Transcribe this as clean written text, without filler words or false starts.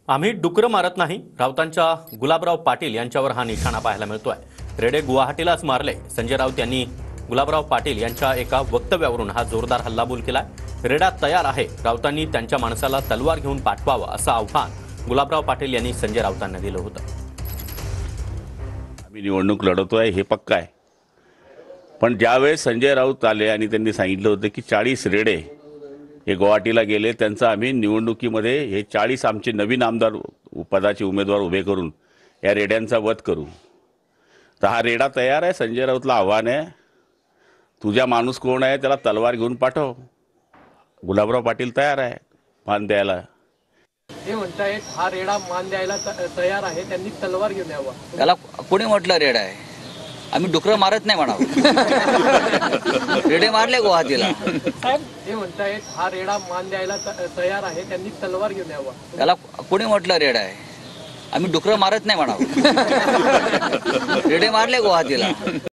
आम्ही डुकरं मारत नाही, राऊतांच्या गुलाबराव पाटील यांच्यावर हा निशाणा पाहायला मिळतोय। रेडे गुवाहाटीलाच मारले। संजय राऊत यांनी गुलाबराव पाटील यांच्या एका वक्तव्यावरून हा जोरदार हल्लाबोल केलाय। रेडा तयार आहे, राऊतांनी त्यांच्या माणसाला तलवार घेऊन पाठवावं असं आव्हान गुलाबराव पाटील यांनी संजय राऊतांना दिलं होतं। आम्ही निवडणूक लढवतोय हे पक्का आहे, पण ज्यावेळेस संजय राऊत आले आणि त्यांनी सांगितलं होतं की 40 रेडे हे गुवाहाटीला गेले, त्यांचं आम्ही निवडणुकीमध्ये हे 40 आमचे नवीन आमदार पदाचे उमेदवार उभे करून या रेड्यांचा वध करू। तर हा रेडा तयार आहे। संजय राऊतला आव्हान आहे, तुझा माणूस कोण आहे त्याला तलवार घेऊन पाठव। गुलाबराव पाटील तयार आहे मान द्यायला। ते म्हणतायत हा रेडा मान द्यायला तयार आहे, त्यांनी तलवार घेऊन यावं। त्याला कोणी म्हटलं रेडा आहे? आम्ही डुकरं मारत नाही म्हणावं। रेडे मारले गुवाहाटीला। ते म्हणतायत हा रेडा मान द्यायला तयार आहे, त्यांनी तलवार घेऊन यावं। त्याला कोणी म्हटलं रेडा आहे? आम्ही डुकरं मारत नाही म्हणावं। रेडे मारले गुवाहाटीला।